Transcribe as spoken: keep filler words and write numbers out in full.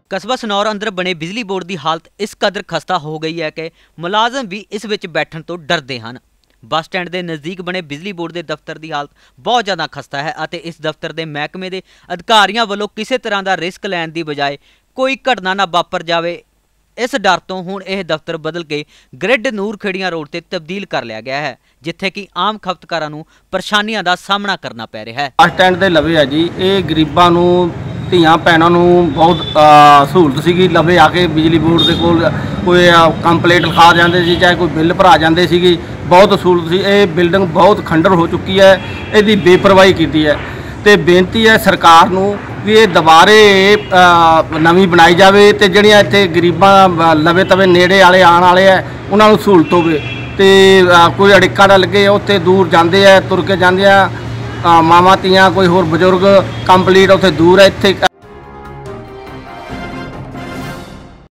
कस्बा सनौर अंदर बने बिजली बोर्ड की हालत इस कदर खस्ता हो गई है कि मुलाजम भी इस विच बैठण तो डरते हैं। बस स्टैंड के नज़दीक बने बिजली बोर्ड के दफ्तर की हालत बहुत ज़्यादा खस्ता है और इस दफ्तर के महकमे के अधिकारियों वालों किसी तरह का रिस्क लैन की बजाय कोई घटना ना वापर जाए, इस डर तो हुण यह दफ्तर बदल के ग्रिड नूर खेड़िया रोड से तब्दील कर लिया गया है, जिथे कि आम खपतकारां नूं परेशानियों का सामना करना पै रहा है। बस स्टैंड के लवे है जी, ये गरीबां नूं ਧੀਆਂ ਭੈਣਾਂ ਨੂੰ बहुत सहूलत सी। लवे आके बिजली बोर्ड के कोल कोई कंप्लेंट लिखा जाते सी, चाहे कोई बिल भरा जाते सी, बहुत सहूलत सी। ये बिल्डिंग बहुत खंडर हो चुकी है, इसकी बेपरवाही की है। तो बेनती है सरकार नूं भी ये दोबारे नवीं बनाई जाए तो जड़ियाँ इत्थे गरीबां लवे तवे नेड़े वाले आने वाले है उन्होंने सहूलत होवे ते कोई अड़िक्का ना लगे, उत्थे दूर जाते हैं तुर के जाते हैं मावां तियां कोई होर बजुर्ग कंप्लीट उत्थे दूर है। इत्थे